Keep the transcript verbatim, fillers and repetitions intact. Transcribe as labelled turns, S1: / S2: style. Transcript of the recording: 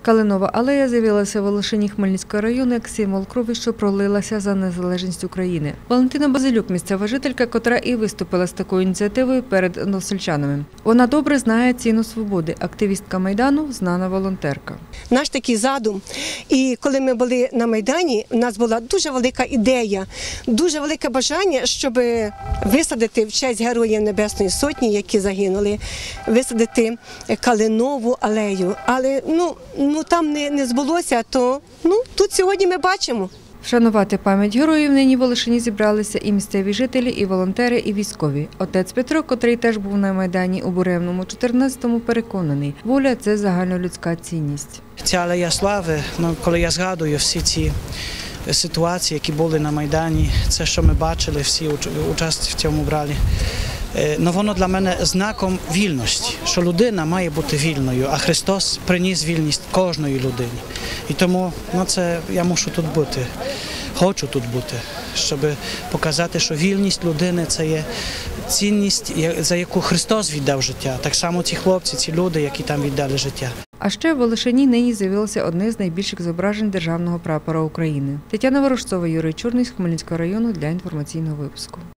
S1: Калинова алея з'явилася в Волошині Хмельницького району як символ крові, що пролилася за незалежність України. Валентина Базилюк – місцева жителька, котра і виступила з такою ініціативою перед односельчанами. Вона добре знає ціну свободи. Активістка Майдану – знана волонтерка.
S2: Наш такий задум. І коли ми були на Майдані, у нас була дуже велика ідея, дуже велике бажання, щоб висадити в честь Героїв Небесної Сотні, які загинули, висадити Калинову алею. Але ну, ну там не, не збулося, то ну, тут сьогодні ми бачимо.
S1: Вшанувати пам'ять героїв нині в Волошині зібралися і місцеві жителі, і волонтери, і військові. Отець Петро, котрий теж був на Майдані у Буремному чотирнадцятому, переконаний – воля – це загальнолюдська цінність.
S3: Ця алея слави, ну, коли я згадую всі ці ситуації, які були на Майдані, це, що ми бачили, всі участь в цьому брали, ну, воно для мене знаком вільності, що людина має бути вільною, а Христос приніс вільність кожної людині. І тому ну, це, я мушу тут бути, хочу тут бути, щоб показати, що вільність людини – це є цінність, за яку Христос віддав життя. Так само ці хлопці, ці люди, які там віддали життя.
S1: А ще в Волошині нині з'явилося одне з найбільших зображень державного прапора України. Тетяна Ворожцова, Юрій Чорний з Хмельницького району для інформаційного випуску.